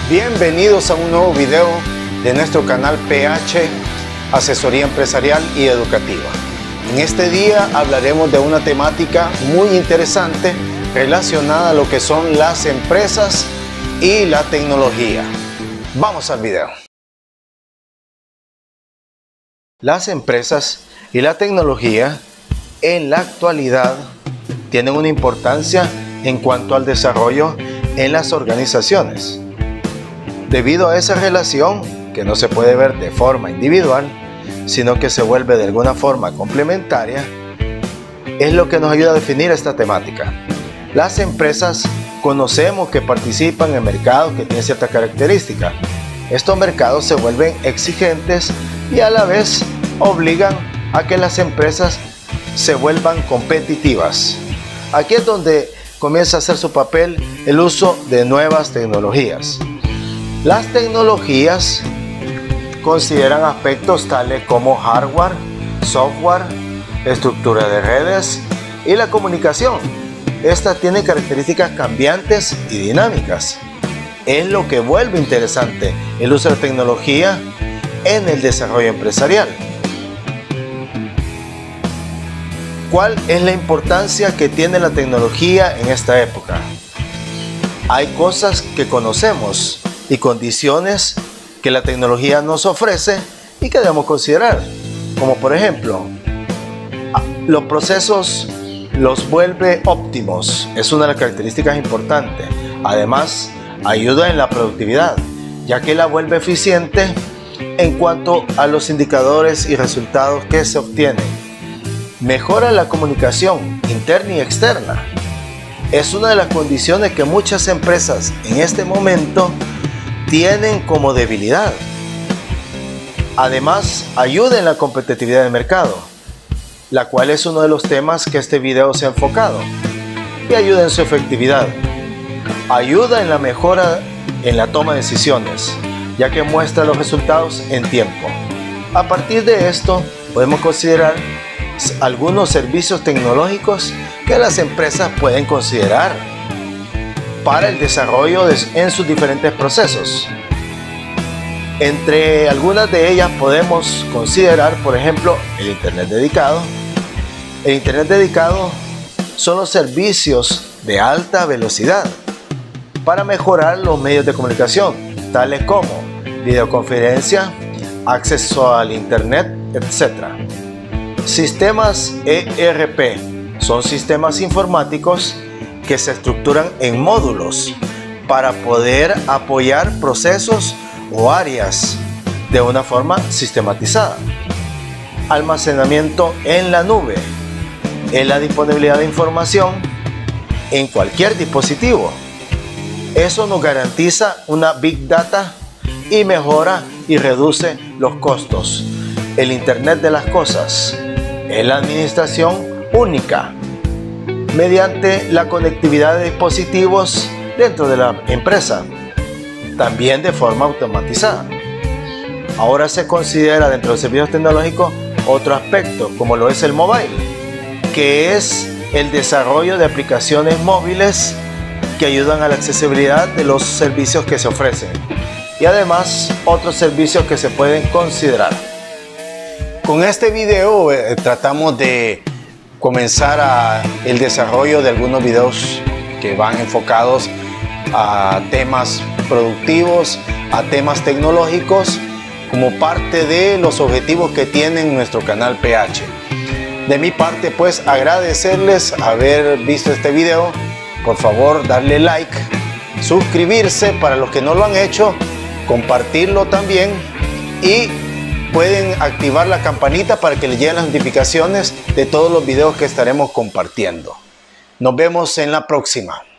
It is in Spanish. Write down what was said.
Bienvenidos a un nuevo video de nuestro canal PH, Asesoría Empresarial y Educativa. En este día hablaremos de una temática muy interesante relacionada a lo que son las empresas y la tecnología. Vamos al video. Las empresas y la tecnología en la actualidad tienen una importancia en cuanto al desarrollo en las organizaciones. Debido a esa relación, que no se puede ver de forma individual, sino que se vuelve de alguna forma complementaria, es lo que nos ayuda a definir esta temática. Las empresas conocemos que participan en mercados que tienen ciertas características. Estos mercados se vuelven exigentes y a la vez obligan a que las empresas se vuelvan competitivas. Aquí es donde comienza a hacer su papel el uso de nuevas tecnologías. Las tecnologías consideran aspectos tales como hardware, software, estructura de redes y la comunicación. Estas tienen características cambiantes y dinámicas. Es lo que vuelve interesante el uso de la tecnología en el desarrollo empresarial. ¿Cuál es la importancia que tiene la tecnología en esta época? Hay cosas que conocemos y condiciones que la tecnología nos ofrece y que debemos considerar, como por ejemplo, los procesos los vuelve óptimos, es una de las características importantes. Además, ayuda en la productividad, ya que la vuelve eficiente en cuanto a los indicadores y resultados que se obtienen. Mejora la comunicación interna y externa. Es una de las condiciones que muchas empresas en este momento tienen como debilidad. Además, ayuda en la competitividad del mercado, la cual es uno de los temas que este video se ha enfocado, y ayuda en su efectividad. Ayuda en la mejora en la toma de decisiones, ya que muestra los resultados en tiempo. A partir de esto, podemos considerar algunos servicios tecnológicos que las empresas pueden considerar para el desarrollo en sus diferentes procesos. Entre algunas de ellas podemos considerar, por ejemplo, el Internet dedicado. El Internet dedicado son los servicios de alta velocidad para mejorar los medios de comunicación, tales como videoconferencia, acceso al Internet, etc. Sistemas ERP son sistemas informáticos que se estructuran en módulos para poder apoyar procesos o áreas de una forma sistematizada. Almacenamiento en la nube es la disponibilidad de información en cualquier dispositivo. Eso nos garantiza una Big Data y mejora y reduce los costos. El Internet de las cosas es la administración única mediante la conectividad de dispositivos dentro de la empresa, también de forma automatizada. Ahora se considera dentro de los servicios tecnológicos otro aspecto, como lo es el mobile, que es el desarrollo de aplicaciones móviles que ayudan a la accesibilidad de los servicios que se ofrecen, y además otros servicios que se pueden considerar. Con este video tratamos de comenzar el desarrollo de algunos videos que van enfocados a temas productivos, a temas tecnológicos, como parte de los objetivos que tiene nuestro canal PH. De mi parte, pues, agradecerles haber visto este video. Por favor, darle like, suscribirse para los que no lo han hecho, compartirlo también, y pueden activar la campanita para que les lleguen las notificaciones de todos los videos que estaremos compartiendo. Nos vemos en la próxima.